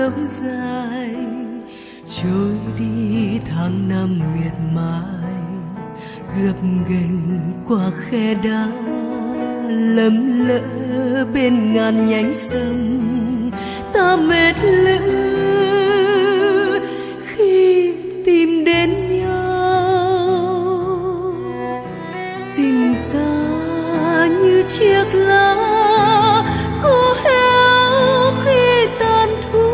sống dài trôi đi tháng năm miệt mài, gập ghềnh qua khe đá lầm lỡ bên ngàn nhánh sông. Ta mệt lử khi tìm đến nhau, tình ta như chiếc lá khô héo khi tàn thu.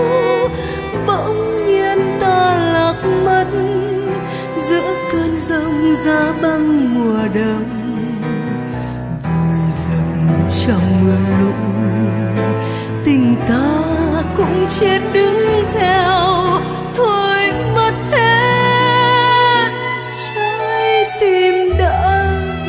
Bỗng nhiên ta lạc mất giữa cơn giông giá băng mùa đông, vùi dập trong mưa lũ. Tình ta cũng chết đứng theo, thôi mất hết trái tim đã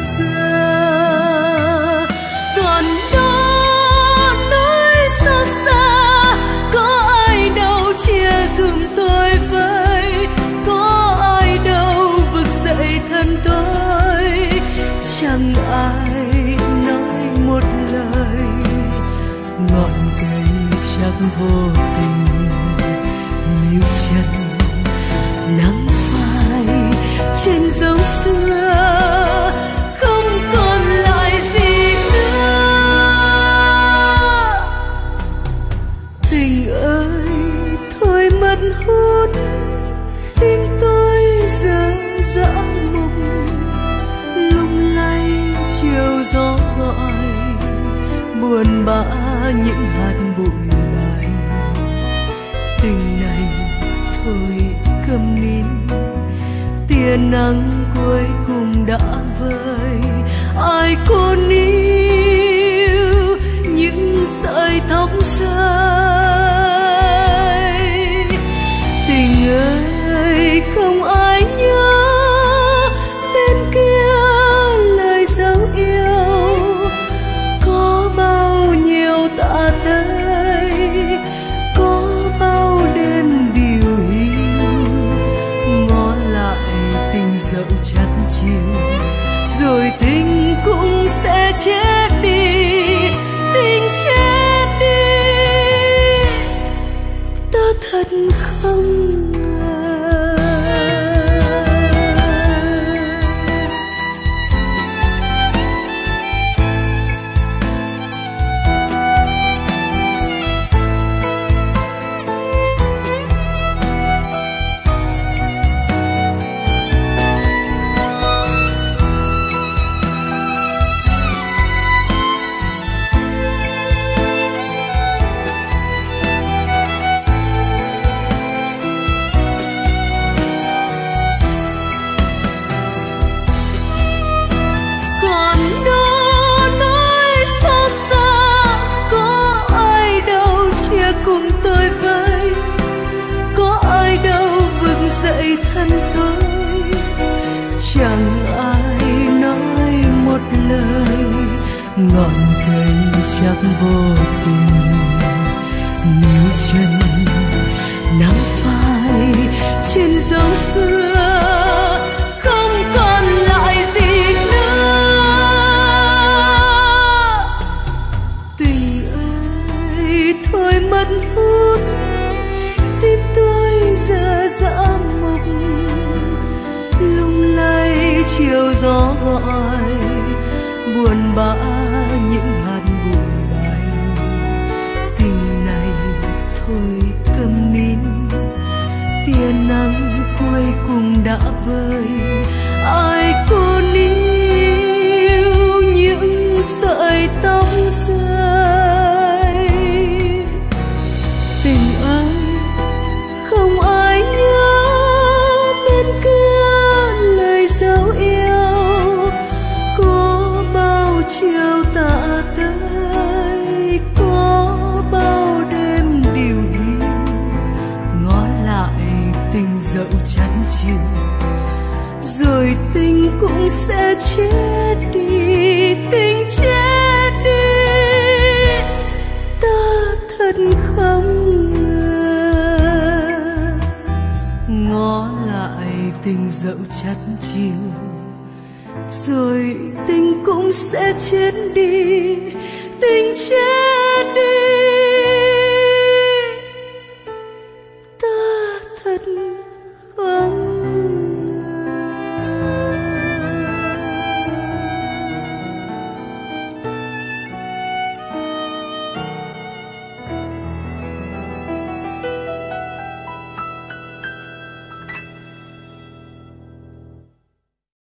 già. Còn đó nỗi xa xa, có ai đâu chia dùm tôi với, có ai đâu vực dậy thân tôi. Chẳng ai nói một lời, ngọn cây chắc vô tình níu chân nắng phai trên dấu xưa, không còn lại gì nữa. Tình ơi thôi mất hút, tim tôi giờ dã mục, lung lay chiều gió gọi, buồn bã những hạt bụi bay. Tình này thôi câm nín, tia nắng cuối cùng đã vơi. Ai cô níu những sợi tóc rơi. Tình ơi không ai nhớ bên kia lời dấu yêu, có bao nhiêu tạ tơi, có bao đêm điều hiu. Ngó lại tình dẫu chắt chiu, rồi tình cũng sẽ chết đi, tình chết đi. Ta thật không cùng tôi với, có ai đâu vực dậy thân tôi. Chẳng ai nói một lời, ngọn cây chắc vô tình níu chân nắng phai trên dấu xưa, không còn lại gì nữa. Tình ơi thôi mất hút, tim tôi giờ dã mục, lung lay chiều gió gọi, buồn bã những hạt bụi bay. Tình này thôi câm nín, tia nắng cuối cùng đã vơi. Ai cô níu những sợi tóc rơi. Tình ơi không ai nhớ bên kia lời dấu yêu, có bao chiều tạ tới, có bao đêm điều hiu. Ngó lại tình dẫu chán chiều, rồi tình cũng sẽ chết đi, tình chết đi. Ta thật không ngờ, ngó lại tình dẫu chán chiều, rồi tình cũng sẽ chết đi, tình chết.